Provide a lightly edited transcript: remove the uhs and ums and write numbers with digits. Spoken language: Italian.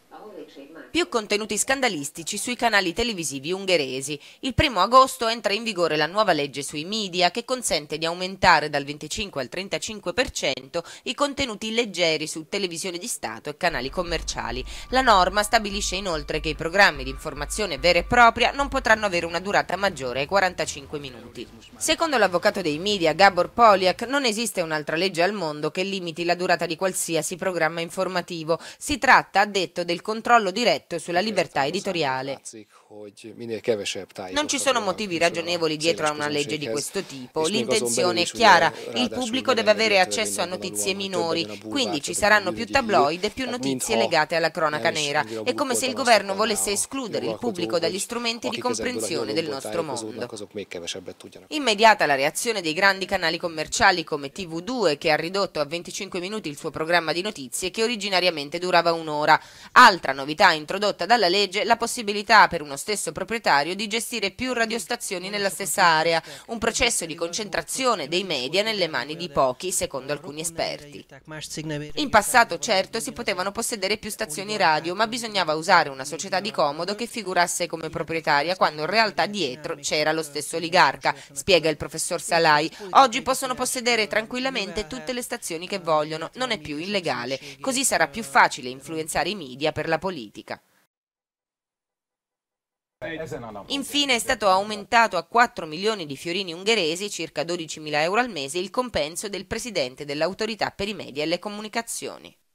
Più contenuti scandalistici sui canali televisivi ungheresi. Il 1° agosto entra in vigore la nuova legge sui media che consente di aumentare dal 25 al 35% i contenuti leggeri su televisioni di Stato e canali commerciali. La norma stabilisce inoltre che i programmi di informazione vera e propria non potranno avere una durata maggiore ai 45 minuti. Secondo l'avvocato dei media Gabor Poliak, non esiste un'altra legge al mondo che limiti la durata di qualsiasi programma informativo. Si tratta, ha detto, del controllo diretto sulla libertà editoriale. Non ci sono motivi ragionevoli dietro a una legge di questo tipo. L'intenzione è chiara: il pubblico deve avere accesso a notizie minori, quindi ci saranno più tabloid e più notizie legate alla cronaca nera. È come se il governo volesse escludere il pubblico dagli strumenti di comprensione del nostro mondo. Immediata la reazione dei grandi canali commerciali come TV2, che ha ridotto a 25 minuti il suo programma di notizie che originariamente durava un'ora. Altra novità introdotta dalla legge: la possibilità per uno stesso proprietario di gestire più radiostazioni nella stessa area, un processo di concentrazione dei media nelle mani di pochi, secondo alcuni esperti. In passato, certo, si potevano possedere più stazioni radio, ma bisognava usare una società di comodo che figurasse come proprietaria, quando in realtà dietro c'era lo stesso oligarca, spiega il professor Salai. Oggi possono possedere tranquillamente tutte le stazioni che vogliono, non è più illegale, così sarà più facile influenzare i media per la politica. Infine è stato aumentato a 4 milioni di fiorini ungheresi, circa 12.000 euro al mese, il compenso del presidente dell'autorità per i media e le comunicazioni.